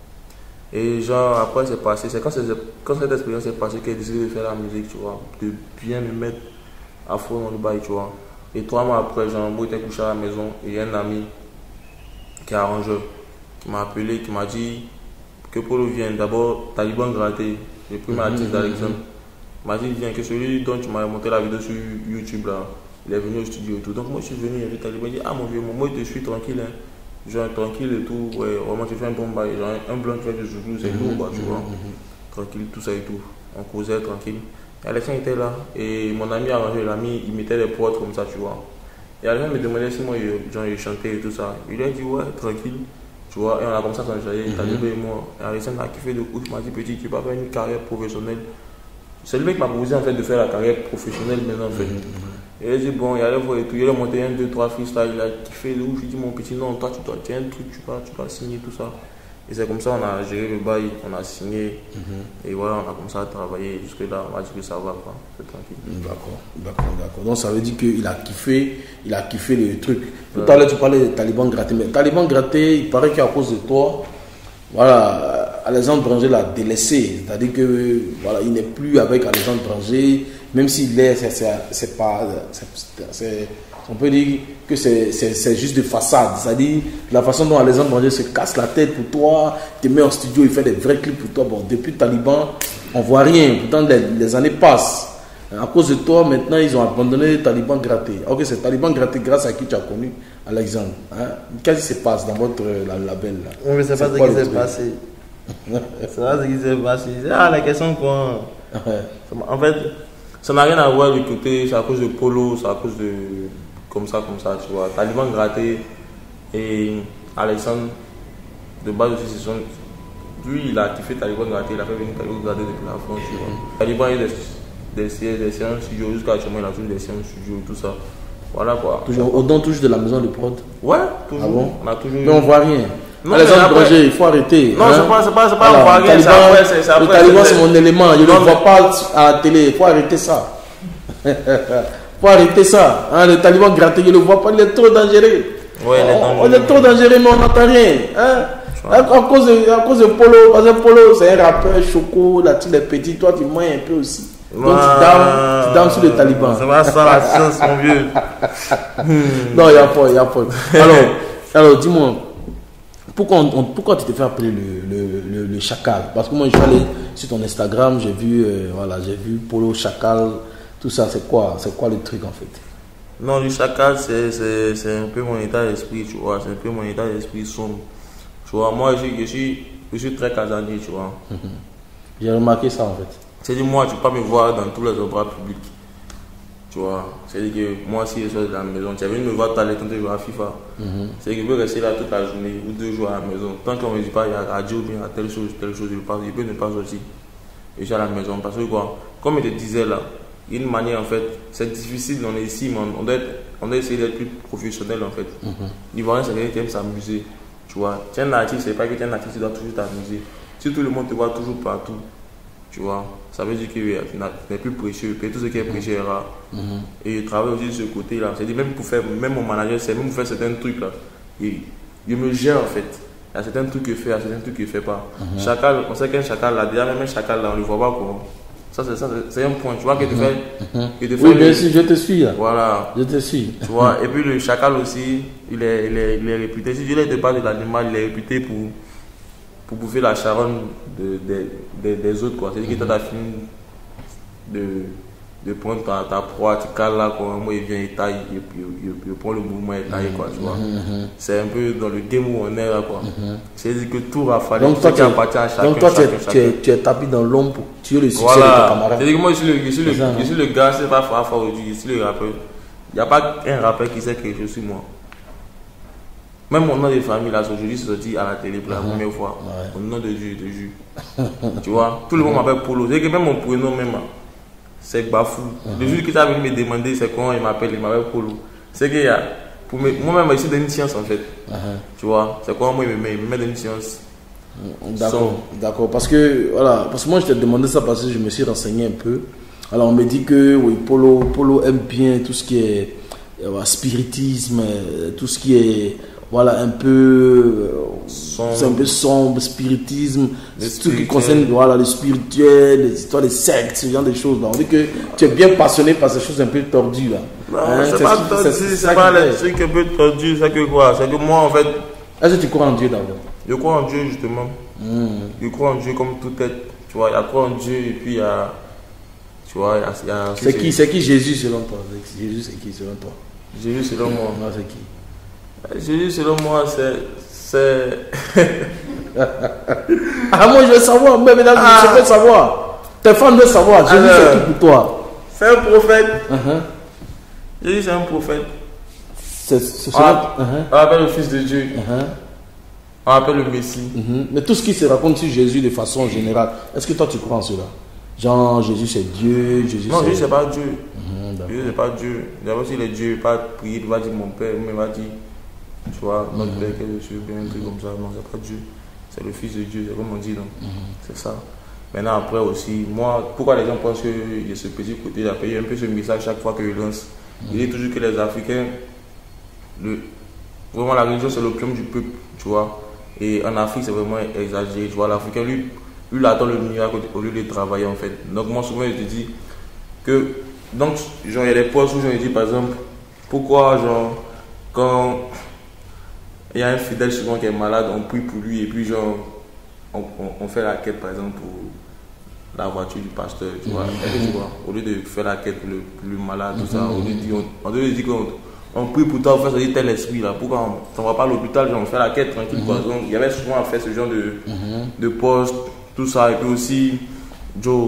Et genre, après, c'est passé. C'est quand, quand cette expérience est passée qu'elle a décidé de faire la musique, tu vois. De bien me mettre à fond dans le bail, tu vois. Et trois mois après, Jean-Beau était couché à la maison et il y a un ami qui est arrangeur qui m'a appelé, qui m'a dit que Polo vienne. D'abord, Taliban gratté, le premier artiste d'Alexandre. Il m'a dit, viens, que celui dont tu m'as monté la vidéo sur YouTube, là, il est venu au studio et tout. Donc moi, je suis venu, il y avait Taliban, il dit, ah mon vieux, moi, je te suis tranquille, hein. Genre, tranquille et tout, ouais, vraiment, tu fais un bon bail. Genre, un blanc qui fait du zouzou, c'est lourd, quoi, tu vois. Tranquille, tout ça et tout. On causait tranquille. Et Alexandre était là et mon ami arrangé, l'ami, il mettait les potes comme ça, tu vois. Et Alexandre me demandait si moi, genre, il chantait et tout ça. Il a dit, ouais, tranquille, tu vois. Et on a commencé à s'enjailler, Talibé et moi. Et Alexandre a kiffé de ouf, il m'a dit, petit, tu vas faire une carrière professionnelle. C'est le mec qui m'a proposé en fait de faire la carrière professionnelle maintenant, en fait. Et il a dit, bon, il allait voir et tout. Il a monté un, deux, trois freestyles, il a kiffé de ouf. Je lui ai dit, mon petit, non, toi, tu dois, tu as un truc, tu dois, tu dois signer tout ça. Et c'est comme ça on a géré le bail, on a signé, mm-hmm. et voilà, on a commencé à travailler. Jusque-là, on va dire que ça va, quoi. C'est tranquille. D'accord, d'accord, d'accord. Donc ça veut dire qu'il a kiffé, il a kiffé le truc. Tout ouais. à l'heure, tu parlais de Taliban gratté. Mais Taliban gratté, il paraît qu'à cause de toi, voilà, Alexandre Branger l'a délaissé. C'est-à-dire que, voilà, il n'est plus avec Alexandre Branger, même s'il est, c'est, c'est, c'est pas. C'est, c'est, on peut dire que c'est, c'est, c'est juste de façade. C'est-à-dire la façon dont Alexandre Branger se casse la tête pour toi, te met en studio, il fait des vrais clips pour toi. Bon, depuis Taliban, on ne voit rien. Pourtant, les, les années passent. À cause de toi, maintenant, ils ont abandonné Taliban gratté. Ok, c'est Taliban gratté grâce à qui tu as connu Alexandre. Hein? Qu'est-ce qui se passe dans votre la, label là? Oui, mais c'est pas ce qui s'est passé. C'est pas ce qui s'est passé. Ah, la question quoi. En fait, ça n'a rien à voir du côté, c'est à cause de Polo, c'est à cause de. Comme ça, comme ça, tu vois. Taliban gratté et Alexandre, de base aussi, c'est son. Lui, il a kiffé Taliban gratté, il a fait venir Taliban gratté depuis la France, tu vois. Taliban, il a des, des, des séances studio, jusqu'à actuellement, il a toujours des séances studio, tout ça. Voilà quoi. Toujours, au don touche de la maison de prod? Ouais, toujours. Ah bon? On a toujours. Mais on voit rien. Non, Alexandre Branger, il faut arrêter. Non, hein? c'est pas, c'est pas, c'est pas, on voit rien. Taliban, après, c'est, c'est après, le Taliban, c'est, c'est mon élément. Je ne le vois pas à la télé. Il faut arrêter ça. Faut arrêter ça. Hein, le Taliban gratté, je ne le vois pas, il est trop dangereux. Ouais, il est dangereux. On est trop dangereux, mais on n'entend rien. Hein? À, à, cause de, à cause de Polo, parce que Polo, c'est un rappeur choco, là, tu es petit, toi, tu manges un peu aussi. Donc, ah, tu down, tu down sur le Taliban. C'est pas ça la science, mon vieux. Non, il n'y a pas, il n'y a pas. Alors, alors dis-moi, pourquoi, on, pourquoi tu te fais appeler le, le, le, le Chacal? Parce que moi, je suis allé sur ton Instagram, j'ai vu, euh, voilà, j'ai vu Polo, Chacal. Tout ça, c'est quoi, c'est quoi le truc en fait? Non, le Chacal, c'est, c'est, c'est un peu mon état d'esprit, tu vois. C'est un peu mon état d'esprit sombre. Tu vois, moi, je, je, suis, je suis très casanier, tu vois. Mm-hmm. J'ai remarqué ça en fait. C'est-à-dire, moi, tu ne peux pas me voir dans tous les endroits publics. Tu vois. C'est-à-dire que moi, si je suis dans la maison, tu es venu me voir tout à l'heure quand tu joues à FIFA. Mm-hmm. C'est-à-dire que je peux rester là toute la journée ou deux jours à la maison. Tant qu'on ne me dit pas, il y a radio, il y a telle chose, telle chose, je peux ne pas sortir. Je suis à la maison. Parce que quoi, comme je te disais là, il y a une manière en fait, c'est difficile, on est ici, mais on doit, être, on doit essayer d'être plus professionnel en fait. Mm-hmm. L'Ivoirien, c'est quelqu'un qui aime s'amuser. Tu vois, tu es un artiste, c'est pas que tu es un artiste, tu dois toujours t'amuser. Si tout le monde te voit toujours partout, tu vois, ça veut dire que tu n'es plus précieux, que tout ce qui est précieux est rare. Mm-hmm. Et je travaille aussi de ce côté-là. C'est-à-dire, même pour faire, même mon manager, c'est même pour faire certains trucs là. Et il me gère en fait. Il y a certains trucs qu'il fait, il y a certains trucs qu'il ne fait pas. Mm-hmm. Chacal, on sait qu'un chacal là, déjà même un chacal là, on ne le voit pas quoi. Ça, c'est, ça, c'est un point, tu vois, qui te fait. Mm-hmm. Qui te fait oui, bien le... sûr, je te suis. Là. Voilà. Je te suis. Tu vois, et puis le chacal aussi, il est, il est, il est réputé. Si je ne pas de l'animal, il est réputé pour, pour bouffer la charogne de, de, de, des autres, quoi. C'est-à-dire que tu as fini de, de prendre ta, ta proie, tu cales là, quoi. Moi, il vient, il taille, il, il, il, il prend le mouvement, il taille, quoi, tu vois. Mm-hmm. C'est un peu dans le game où on est là, quoi. Mm-hmm. C'est-à-dire que tout rafale, donc, toi, qui appartient à chacun. Donc, toi, chacun, tu, chacun. Tu, es, tu es tapis dans l'ombre pour tuer le succès voilà. de tes camarades. C'est-à-dire que moi, je suis le, je suis le, ça, je suis le gars, c'est pas Fafa aujourd'hui, je suis le rappeur. Il n'y a pas un rappeur qui sait que je suis moi. Même mon nom de famille, là, aujourd'hui, c'est sorti à la télé pour la uh-huh. première fois. Ouais. Mon nom de Dieu, de Dieu. Tu vois, tout le monde m'appelle Polo. C'est que même mon prénom, même, c'est Bafou. Uh-huh. Le jour qu'il est venu me demander c'est comment il m'appelle, il m'appelle Polo. C'est qu'il y a, pour me, moi-même, ici, dans une science en fait. Uh-huh. Tu vois, c'est comment moi il me met, il me met dans une science. D'accord, d'accord. Parce que, voilà, parce que moi je t'ai demandé ça parce que je me suis renseigné un peu. Alors on me dit que oui, Polo, Polo aime bien tout ce qui est euh, spiritisme, tout ce qui est voilà un peu euh, c'est un peu sombre, spiritisme, tout ce qui concerne voilà le spirituel, les histoires des sectes, ce genre de choses là. On dit que tu es bien passionné par ces choses un peu tordues là. Non, hein, c'est pas tordu, c'est pas les trucs un peu tordus, c'est que quoi, c'est que moi en fait. Est-ce que tu crois en Dieu d'abord? Je crois en Dieu justement. Mmh. Je crois en Dieu comme tout être. Tu vois, il y a quoi en Dieu et puis il y a. Tu vois, il y a. Il y a c'est qui, c'est qui Jésus selon toi? Jésus c'est qui selon toi? Jésus selon moi. Non, c'est qui? Jésus selon moi c'est. C'est. Ah, moi je veux savoir, mais mesdames, ah. je veux savoir. Tes fans veulent savoir. Jésus alors, c'est qui pour toi? C'est un prophète. Uh-huh. Jésus c'est un prophète. C'est c'est on, a, uh-huh. on appelle le Fils de Dieu. Uh-huh. On appelle le Messie. Uh-huh. Mais tout ce qui se raconte sur Jésus de façon générale, est-ce que toi tu crois en cela? Genre Jésus c'est Dieu, Jésus non, c'est... Jésus c'est pas Dieu. Uh-huh, Jésus c'est pas Dieu. D'abord s'il est Dieu, il va prier, il va dire mon Père, il va dire, tu vois, notre uh-huh. Père qui est Dieu, bien un truc comme ça. Non, c'est pas Dieu. C'est le Fils de Dieu, c'est comme on dit, non. Uh-huh. C'est ça. Maintenant après aussi, moi, pourquoi les gens pensent qu'il y a ce petit côté là, il y a un peu ce message chaque fois que je lance. Uh-huh. Il dit toujours que les Africains, le, vraiment la religion c'est l'opium du peuple, tu vois. Et en Afrique c'est vraiment exagéré, tu vois. L'Africain lui, lui il attend le miracle au lieu de travailler en fait. Donc moi souvent je te dis que, donc genre il y a des postes où je me dis par exemple, pourquoi genre quand il y a un fidèle souvent qui est malade, on prie pour lui et puis genre on, on, on fait la quête par exemple pour la voiture du pasteur, tu vois. Mm-hmm. Tu vois, au lieu de faire la quête pour le, pour le malade, tout mm-hmm. ça, au lieu de dire, on, on doit dire qu'on on prie pour toi, on fait tel esprit là. Pourquoi on ne va pas à l'hôpital, on fait la quête tranquille. Mm-hmm. Quoi. Donc, il y avait souvent à faire ce genre de, mm-hmm. de poste, tout ça. Et puis aussi, Joe,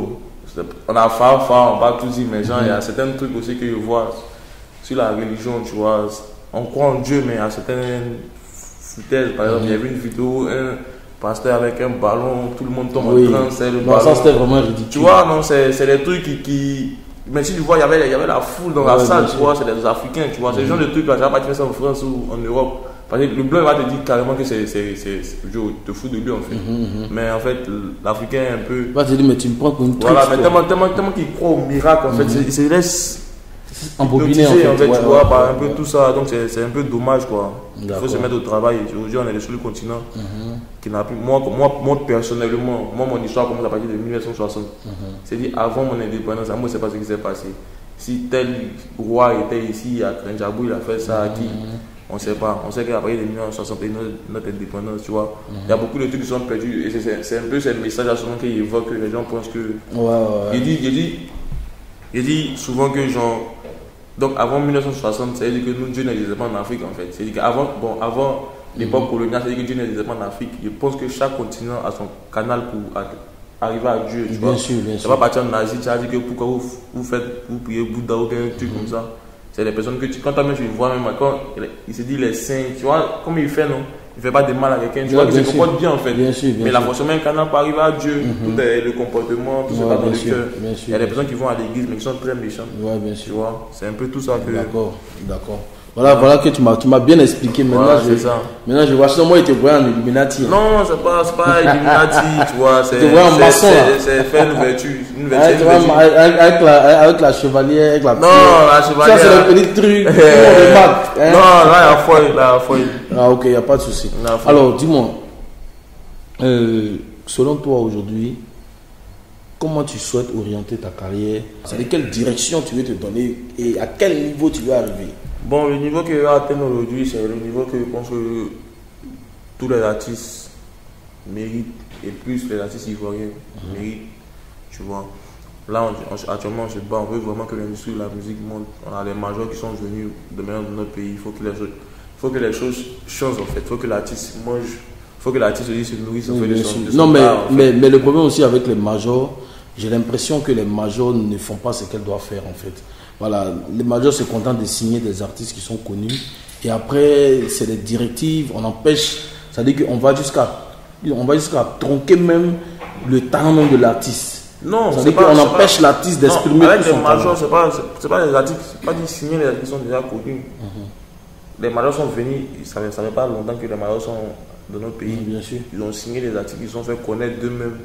on a Fafa, on va tout dire, mais genre, il mm-hmm. y a certains trucs aussi que je vois sur la religion, tu vois. On croit en Dieu, mais il y a certaines foutaises. Par exemple, il mm-hmm. y avait une vidéo, un pasteur avec un ballon, tout le monde tombe oui. en train, c'est le non, ballon. Ça c'était vraiment ridicule. Tu vois, non, c'est des trucs qui. qui mais si tu vois, il y avait, il y avait la foule dans ouais, la salle, tu vois, c'est des Africains, tu vois, c'est mm-hmm. le genre de trucs là, tu vas pas faire ça en France ou en Europe. Parce que le blanc il va te dire carrément que c'est, c'est, c'est, je te fous de lui en fait. Mm-hmm. Mais en fait, l'Africain est un peu. Tu vas te dire, mais tu me prends pour une voilà, triste, mais tellement, tellement, tellement qu'il croit au miracle en mm-hmm. fait, il se laisse embobiner en fait, en fait ouais, tu vois, ouais, par ouais, un peu ouais. tout ça, donc c'est, c'est un peu dommage quoi. D'accord. Il faut se mettre au travail. Aujourd'hui, on est sur le continent mm-hmm. qui n'a plus. Moi, moi, moi, personnellement, moi, mon histoire commence à partir de mille neuf cent soixante. Mm-hmm. C'est-à-dire, avant mon indépendance, moi, je ne sais pas ce qui s'est passé. Si tel roi était ici, à Krenjabou, il a fait ça à qui mm-hmm. on ne sait pas. On sait qu'à partir de mille neuf cent soixante, notre, notre indépendance, tu vois, il mm-hmm. y a beaucoup de trucs qui sont perdus. Et c'est, c'est, c'est un peu ce message là souvent qu'il évoque, que les gens pensent que. Ouais, ouais, ouais. Il dit, il dit, il dit souvent que, genre. Donc avant mille neuf cent soixante, ça veut dire que nous, Dieu n'existait pas en Afrique en fait. C'est-à-dire qu'avant, bon, avant l'époque mm-hmm. coloniale, ça veut dire que Dieu n'existait pas en Afrique. Je pense que chaque continent a son canal pour arriver à Dieu. Tu bien vois. sûr, bien ça sûr. va partir en Asie, tu as dit que pourquoi vous, vous faites, vous priez Bouddha ou quelque truc mm-hmm. comme ça. C'est des personnes que tu, quand toi-même tu vois, même quand il se dit les saints, tu vois, comme il fait, non? Il ne fait pas de mal à quelqu'un, tu ouais, vois, il se comporte bien en fait. Bien sûr, bien mais sûr. la forcément un canal pour arriver à Dieu, mm-hmm. tout est, le comportement, tout ouais, se passe dans le sûr, cœur. Il y a des personnes qui vont à l'église mais qui sont très méchants. Ouais, bien sûr. Tu vois, c'est un peu tout ça que. D'accord, d'accord. Voilà, voilà que tu m'as, tu m'as bien expliqué. Maintenant, voilà, je, ça. maintenant je vois. Sinon, moi, il te voyait en Illuminati. Hein. Non, c'est pas, c'est pas Illuminati, tu vois. C'est, tu te voyais en maçon. C'est, c'est, c'est faire une vertu. Une vertu, avec, une vertu. Avec, avec, la, avec la chevalière, avec la. Non, la chevalière. Ça, c'est le petit truc. Euh, remarque, hein. Non, là, il y a folle, la folle. Ah, ok, il n'y a pas de souci. Alors, dis-moi, euh, selon toi aujourd'hui, comment tu souhaites orienter ta carrière? C'est-à-dire quelle direction tu veux te donner et à quel niveau tu veux arriver? Bon, le niveau que je vais atteindre aujourd'hui, c'est le niveau que je pense que tous les artistes méritent, et plus les artistes ivoiriens mmh. méritent, tu vois. Là, on, on, actuellement, on se bat, on veut vraiment que l'industrie de la musique monte. On a des majors qui sont venus de manière de notre pays. Il faut que les choses, faut que les choses changent en fait. Il faut que l'artiste mange, il faut que l'artiste aussi se nourrisse en fait, de son, de son Non, mais, part, en mais, fait. mais le problème aussi avec les majors, j'ai l'impression que les majors ne font pas ce qu'elles doivent faire en fait. Voilà, les majors se contentent de signer des artistes qui sont connus et après c'est des directives, on empêche, c'est-à-dire qu'on va jusqu'à on va jusqu'à tronquer même le talent même de l'artiste. Non, Ça veut c'est dire pas. qu'on c'est empêche pas- l'artiste non, d'exprimer avec tout les son majors, talent. c'est pas, c'est- c'est pas les artistes, c'est pas des signer les artistes qui sont déjà connus. Les majors sont venus, ça ne fait pas longtemps que les majors sont dans notre pays. Bien sûr. Ils ont signé les artistes qui se sont fait connaître d'eux-mêmes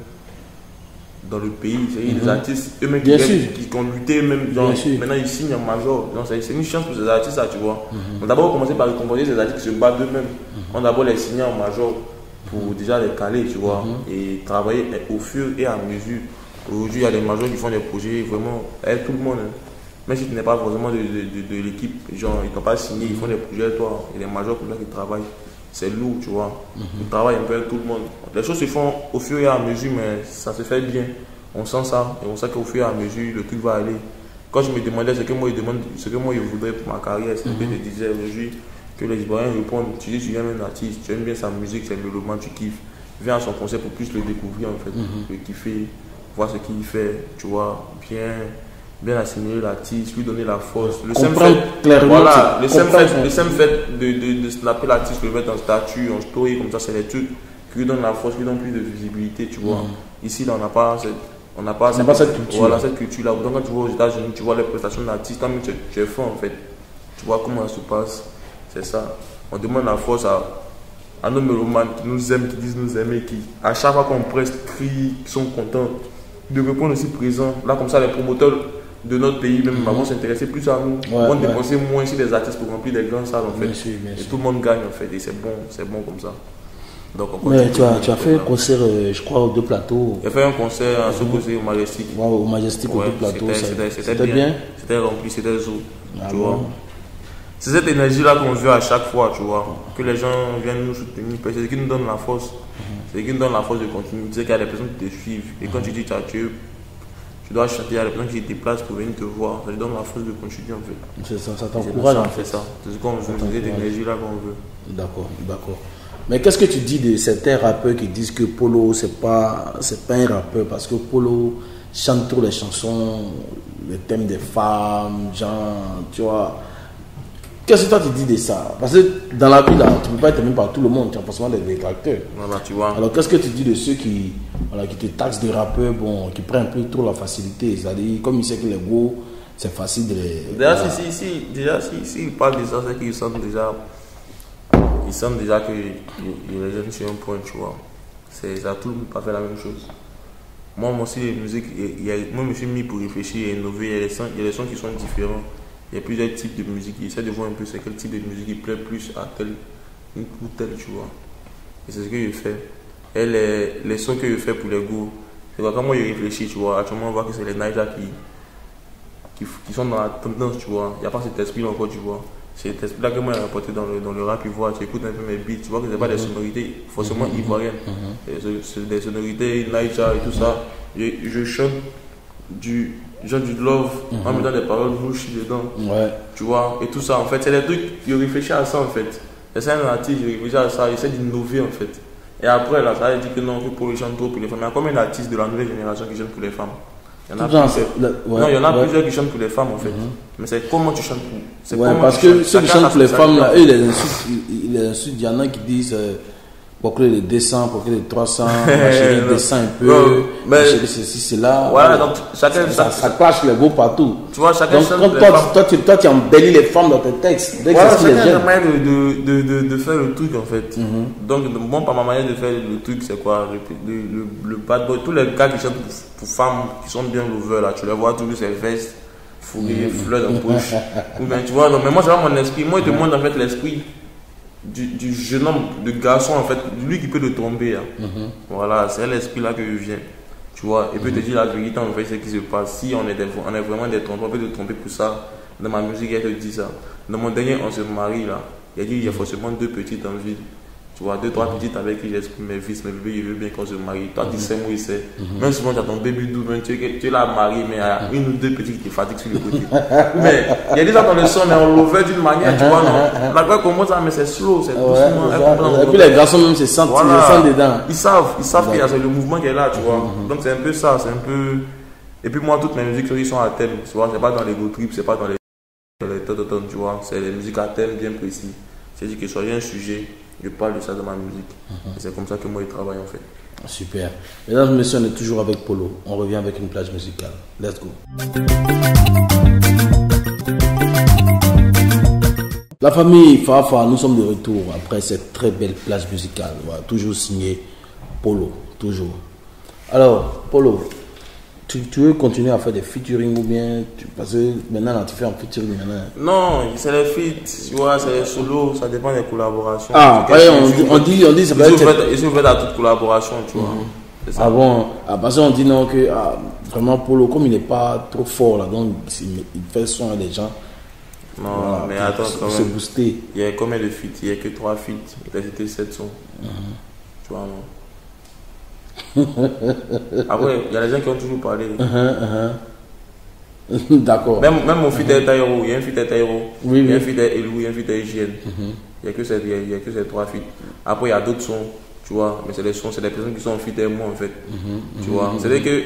dans le pays. C'est des artistes eux-mêmes qui, Bien sûr. qui, qui ont lutté eux-mêmes. genre, Bien sûr. Maintenant ils signent en major. Donc c'est c'est une chance pour ces artistes là, tu vois. On a d'abord commencé par récompenser ces artistes qui se battent d'eux-mêmes. On a d'abord les signer en major pour déjà les caler, tu vois. Et travailler au fur et à mesure. Aujourd'hui, il y a des majors qui font des projets vraiment avec tout le monde. Hein. Même si tu n'es pas forcément de, de, de, de l'équipe, genre ils t'ont pas signé, ils font des projets avec toi. Et les majors comme ça qui travaillent, c'est lourd, tu vois. Ils travaillent un peu avec tout le monde. Les choses se font au fur et à mesure, mais ça se fait bien. On sent ça, et on sait qu'au fur et à mesure, le truc va aller. Quand je me demandais ce que moi, je, demande, ce que moi, je voudrais pour ma carrière, c'est que je disais aujourd'hui que les Ivoiriens répondent, tu dis tu aimes un artiste, tu aimes bien sa musique, c'est le mélomane, tu kiffes. Viens à son concert pour plus le découvrir en fait, le kiffer, voir ce qu'il fait, tu vois, bien, bien assimiler l'artiste, lui donner la force. Le simple Comprendre fait, clairement, voilà, c'est- le simple comprendre fait, son- le simple fait de, de, de snapper l'artiste, le mettre en statut, en story, comme ça, c'est les trucs qui lui donnent la force, qui lui donnent plus de visibilité, tu vois. Ici, là, on n'a pas cette, on n'a pas, n'a pas cette culture. Voilà, cette culture-là. Donc, quand tu vas aux États-Unis, tu vois les prestations d'artistes, toi-même, tu, tu es fort en fait. Tu vois comment ça se passe. C'est ça. On demande la force à, à nos mélomanes qui nous aiment, qui disent nous aimer, qui, à chaque fois qu'on presse, crient, qui sont contents, de répondre aussi présent. Là, comme ça, les promoteurs de notre pays, même, vont s'intéresser plus à nous. Ouais, vont ouais. dépenser moins sur les artistes pour remplir des grandes salles, en fait. Bien sûr, bien et sûr. tout le monde gagne, en fait. Et c'est bon, c'est bon comme ça. Donc, on Mais continue. tu as, tu as fait un concert, euh, je crois, aux deux plateaux. J'ai fait un concert à Sokosé, au Majestic. Ouais, au Majestic, aux Ouais, deux plateaux. c'était- ça- c'était- C'était C'était bien. bien. C'était rempli, c'était zou. Ah tu bon? vois. C'est cette énergie-là qu'on veut à chaque fois, tu vois. Que les gens viennent nous soutenir. C'est ce qui nous donne la force. C'est ce qui nous donne la force de continuer. Tu sais qu'il y a des personnes qui te suivent. Et quand tu dis tu as Dieu, tu dois chanter, il y a des personnes qui se déplacent pour venir te voir. Ça te donne la force de continuer en fait. C'est ça, ça C'est pour t'encourage ça en qu'on fait fait. ça. C'est ce qu'on veut. C'est cette énergie-là qu'on veut. D'accord, d'accord. Mais qu'est-ce que tu dis de certains rappeurs qui disent que Polo, c'est pas, c'est pas un rappeur parce que Polo chante toutes les chansons, le thème des femmes, genre, tu vois. Qu'est-ce que toi tu dis de ça? Parce que dans la vie là, tu ne peux pas être aimé par tout le monde, tu as forcément des détracteurs. Voilà, tu vois. Alors qu'est-ce que tu dis de ceux qui, voilà, qui te taxent de rappeurs, bon, qui prennent un peu trop la facilité, c'est-à-dire comme ils savent que les gros, c'est facile de les. Déjà, voilà. si, si, si, déjà, si, si ils parlent de ça, c'est qu'ils sentent déjà, ils sentent déjà que les jeunes sur un point, tu vois. C'est, ça, tout le monde pas fait la même chose. Moi, moi aussi, les musiques, il y a, moi, je me suis mis pour réfléchir et innover. Il y a des sons, il y a des sons qui sont différents. Il y a plusieurs types de musique. J'essaie de voir un peu c'est quel type de musique qui plaît plus à tel ou tel, tu vois. Et c'est ce que je fais. Et les, les sons que je fais pour les goûts, c'est quand moi je réfléchis, tu vois. Actuellement, on voit que c'est les Naija qui, qui, qui sont dans la tendance, tu vois. Il n'y a pas cet esprit encore, tu vois. C'est cet esprit-là que moi j'ai apporté dans le, dans le rap ivoire. Tu écoutes un peu mes beats, tu vois que ce n'est pas des sonorités forcément ivoiriennes. C'est- C'est des sonorités Naija et tout ça. Je, je chante du genre du love en mettant des paroles louches dedans. Ouais. Tu vois, et tout ça, en fait, c'est des trucs, je réfléchis à ça, en fait. C'est un artiste, je réfléchis à ça, j'essaie d'innover, en fait. Et après, là, ça veut dire que non, que pour les gens, trop pour les femmes. Il y a combien d'artistes de la nouvelle génération qui chantent pour les femmes? Il y en a Tout dans- plusieurs. le- ouais, non, il y en a ouais. plusieurs qui chantent pour les femmes, en fait. Mais c'est comment tu chantes pour. C'est Ouais, comment parce tu que chantes. ceux qui Chacun a chantent pour les sa femmes, là, spécialité. eux, ils les insultent, ils- ils les insultent. Il y en a qui disent euh, pour que les deux cents, pour que les trois cents, ma chérie, Non. descend un peu, Non, ma mais- chérie, ceci, cela. Voilà, donc chacun. ça, ça clash les beaux partout. Tu vois, chacun Donc, chante quand pour les toi, femmes. tu- toi, tu, toi, tu embellis les femmes dans tes textes, dès que Voilà, c'est ce qui chacun les a gêne. une manière de, de, de, de faire le truc en fait. Donc, moi, par ma manière de faire le truc, c'est quoi? Le, le, le bad boy, tous les gars qui chantent pour, pour femmes, qui sont bien lovers là, tu les vois toujours, ces vestes, fourrées, fleurs en bouche. Ou bien, tu vois, non, mais moi, c'est pas mon esprit. Moi, je te montre en fait l'esprit du, du jeune homme, du garçon en fait, lui qui peut te tromper. Hein. Voilà, c'est l'esprit là que je viens. Tu vois, et peut te dire la vérité en fait, ce qui se passe. Si on est, des, on est vraiment des trompeurs, on peut te tromper pour ça. Dans ma musique, elle te dit ça. Dans mon dernier, on se marie là. Il a dit il y a forcément deux petites en ville. Tu vois, deux, trois petites avec qui j'exprime mes fils, mes bébés, ils veulent bien qu'on se marie. Toi, tu sais, moi, il sait. Même souvent, tu as ton bébé doux, même tu es, tu es là marié, mais il y a une ou deux petites qui te fatiguent sur le côté. Mais il y a des gens dans le son, mais on l'ouvre d'une manière, tu vois, non. La gueule commence, mais c'est slow, c'est Ouais, doucement. c'est elle ça. comprend, Et puis les garçons même se sentent, voilà. ils le sentent dedans. Ils savent, ils savent qu'il y a le mouvement qui est là, tu vois. Donc c'est un peu ça, c'est un peu. Et puis moi, toutes mes musiques ils sont à thème, tu vois. C'est pas dans les go trips, c'est pas dans les. dans les tototones, tu vois. C'est des musiques à thème bien précis. C'est-à-dire que soit il y a un sujet, je parle de ça dans ma musique. Et c'est comme ça que moi je travaille en fait. Super. Mesdames et messieurs, on est toujours avec Polo. On revient avec une plage musicale. Let's go. La famille Fafa, nous sommes de retour après cette très belle plage musicale. Voilà, toujours signé Polo. Toujours. Alors, Polo, tu, tu veux continuer à faire des featuring ou bien tu, parce que maintenant là, tu fais un featuring maintenant. Non, c'est les feats, tu vois, c'est les solos, ça dépend des collaborations. Ah, pareil, on, dit, on dit, on dit, ça peut être. Ils sont ouverts à toute collaboration, tu vois. Mm-hmm. Ah bon, ah, parce qu'on dit non que ah, vraiment Polo, comme il n'est pas trop fort là, donc il, il fait son à des gens. Non, voilà, mais attends, quand même. Se booster. Il y a combien de feats? Il n'y a que trois feats. Il a cité sept sons. Mm-hmm. Tu vois, non. Après, il y a des gens qui ont toujours parlé. Uh-huh, uh-huh. D'accord. Même, même mon feat uh-huh. est Taïro, il y a un feat est Taïro, oui, il y a un oui. feat est Elou, il y a un feat est Hygiène. Uh-huh. Il n'y a que ces, il y a que ces trois feats. Après, il y a d'autres sons, tu vois, mais c'est des sons, c'est des personnes qui sont en feat et moi en fait. Uh-huh. Tu uh-huh. vois, c'est-à-dire que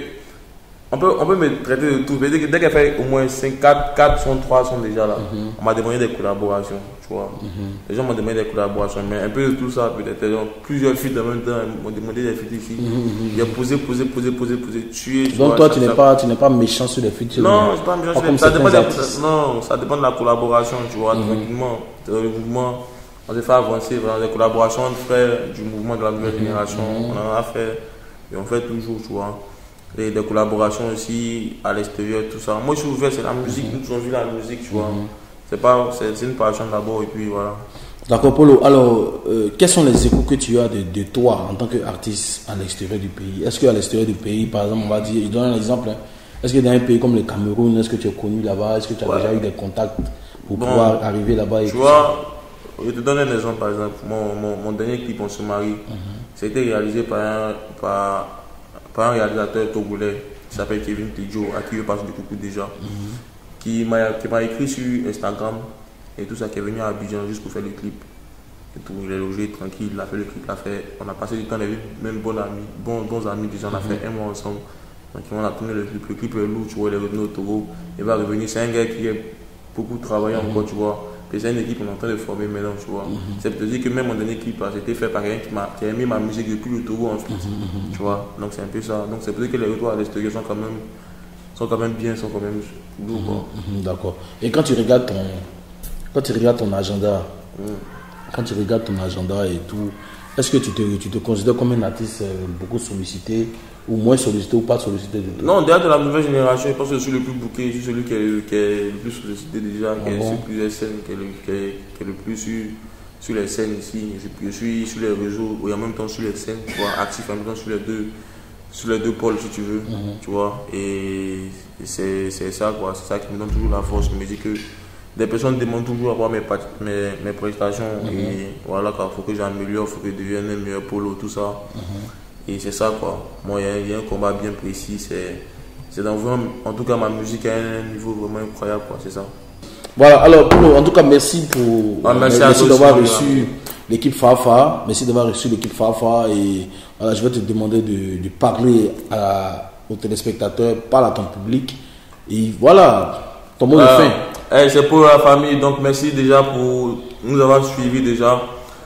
on peut, on peut me traiter de tout. Dès, dès qu'elle fait au moins cinq, quatre, quatre sons, trois sons déjà là, uh-huh. on m'a demandé des collaborations, tu vois. Uh-huh. Les gens m'ont demandé des collaborations, mais un peu de tout ça, peut-être. Plusieurs feats en même temps, ils m'ont demandé des feats ici. Uh-huh. Il y a posé, posé, posé, posé, posé, tué. Donc vois, toi, ça, tu n'es pas, tu n'es pas méchant sur les feats. Non, je ne suis pas méchant sur les feats. Ça dépend de, non, ça dépend de la collaboration, tu vois. Uh-huh. Tranquillement, le mouvement, on s'est fait avancer, voilà, des collaborations entre frères du mouvement de la nouvelle uh-huh. génération, uh-huh. on en a fait, et on fait toujours, tu vois. Et des collaborations aussi à l'extérieur, tout ça. Moi, je suis ouvert, c'est la musique, mm-hmm. nous, on vit la musique, tu vois. Mm-hmm. C'est pas, c'est une passion d'abord, et puis voilà. D'accord, Polo. Alors, euh, quels sont les échos que tu as de, de toi en tant qu'artiste à l'extérieur du pays? Est-ce qu'à l'extérieur du pays, par exemple, on va dire, je donne un exemple, hein, est-ce que dans un pays comme le Cameroun, est-ce que tu es connu là-bas? Est-ce que tu as ouais. déjà eu des contacts pour bon, pouvoir arriver là-bas? Tu vois, je te donne un exemple, par exemple. Mon, mon, mon dernier clip, On se marie, mm-hmm. c'était réalisé par un. Par, par un réalisateur togolais qui s'appelle Kevin Tidjo, à qui je passe du coucou déjà, mm-hmm. qui m'a écrit sur Instagram et tout ça, qui est venu à Abidjan juste pour faire le clip. Et tout, il est logé tranquille, il a fait le clip, il a fait, on a passé du temps avec même bons amis, bons, bons amis déjà, on a mm-hmm. fait un mois ensemble. Donc on a tourné le clip, le clip est lourd, tu vois, il est revenu au Togo, il va revenir, c'est un gars qui a beaucoup travaillé mm-hmm. encore, tu vois. Et c'est une équipe qu'on est en train de former maintenant, tu vois. Mm-hmm. C'est pour te dire que même mon dernier clip a été fait par quelqu'un qui, qui a aimé ma musique depuis le Togo en fait. Mm-hmm. Tu vois, donc c'est un peu ça. Donc c'est pour dire que les retours à l'extérieur sont quand même, sont quand même bien, sont quand même lourds. Mm-hmm. D'accord. Et quand tu regardes ton, quand tu regardes ton agenda, mm. quand tu regardes ton agenda et tout, est-ce que tu te, tu te considères comme un artiste beaucoup sollicité ou moins sollicité ou pas sollicité du tout? Non, déjà de la nouvelle génération, je pense que je suis le plus booké, je suis celui qui est, qui est le plus sollicité déjà, ah qui est bon. Sur plusieurs scènes, qui est le, qui est, qui est le plus sur, sur les scènes ici. Je, je suis sur les réseaux et en même temps sur les scènes, tu vois, actif en même temps sur les deux, sur les deux pôles si tu veux, mm-hmm. tu vois. Et, et c'est ça quoi, c'est ça qui me donne toujours la force, qui me dit que des personnes demandent toujours à voir mes, mes, mes prestations mm-hmm. et voilà quoi, il faut que j'améliore, il faut que je devienne un meilleur polo, tout ça. Mm-hmm. Et c'est ça quoi. Moi, il y, y a un combat bien précis. C'est dans vraiment, en tout cas, ma musique a un niveau vraiment incroyable quoi. C'est ça. Voilà. Alors, Polo, en tout cas, merci pour. Ah, merci merci d'avoir reçu l'équipe Fafa. Merci d'avoir reçu l'équipe Fafa. Et voilà, je vais te demander de, de parler à, aux téléspectateurs, parle à ton public. Et voilà, ton mot euh, de fin. Hey, c'est pour la famille. Donc, merci déjà pour nous avoir suivis déjà.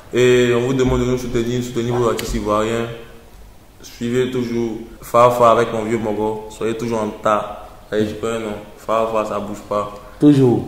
Et on vous demande de nous soutenir, soutenir vos artistes ivoiriens. Suivez toujours Fafa avec mon vieux Mogo. Soyez toujours en tas. Allez, je connais non. Fafa, ça bouge pas. Toujours.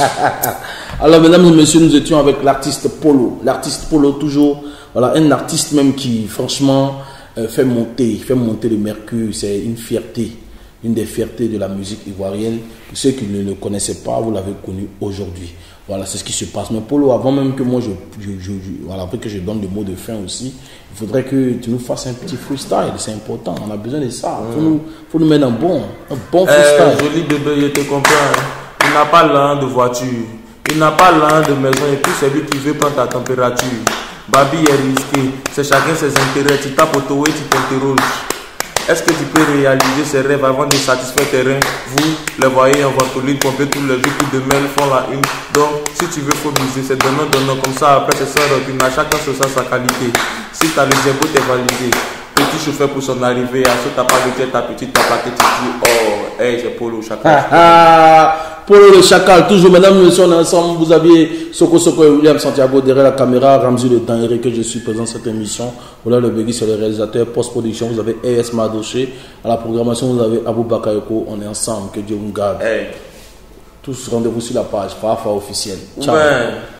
Alors, mesdames et messieurs, nous étions avec l'artiste Polo. L'artiste Polo, toujours. Voilà, un artiste même qui, franchement, euh, fait monter, fait monter le mercure. C'est une fierté. Une des fiertés de la musique ivoirienne. Ceux qui ne le connaissaient pas, vous l'avez connu aujourd'hui. Voilà, c'est ce qui se passe. Mais Polo, avant même que moi, je, je, je, je, voilà, après que je donne le mot de fin aussi, il faudrait que tu nous fasses un petit freestyle. C'est important, on a besoin de ça. Il faut, mmh. nous, faut nous mettre un bon, un bon freestyle. Eh, joli bébé, je te comprends. Il n'a pas l'un de voiture, il n'a pas l'un de maison, et puis c'est lui qui veut prendre ta température. Babi est risqué, c'est chacun ses intérêts. Tu tapes au toit et tu t'interroges. Est-ce que tu peux réaliser ces rêves avant de satisfaire tes reins? Vous les voyez en ventoline pomper tous les jours, plus de mails font la une. Donc, si tu veux, faut miser, c'est donnant, donnant. Comme ça, après, c'est ça, à chacun se sent sa qualité. Si t'as le diable, t'es validé. Petit chauffeur pour son arrivée. À ce t'as pas de tête, ta petite, t'as pas de tête. Oh, hey, c'est Polo, chacun. Polo le Chacal, toujours, mesdames et messieurs, on est ensemble. Vous aviez Soko Soko et William Santiago derrière la caméra. Ramzi le Tanéré, que je suis présent dans cette émission. Voilà, le Begui, c'est le réalisateur. Post-production, vous avez A S Madoché. À la programmation, vous avez Abou Bakayoko. On est ensemble. Que Dieu vous garde. Hey. Tous rendez-vous sur la page Fafa officielle. Ciao. Ouais.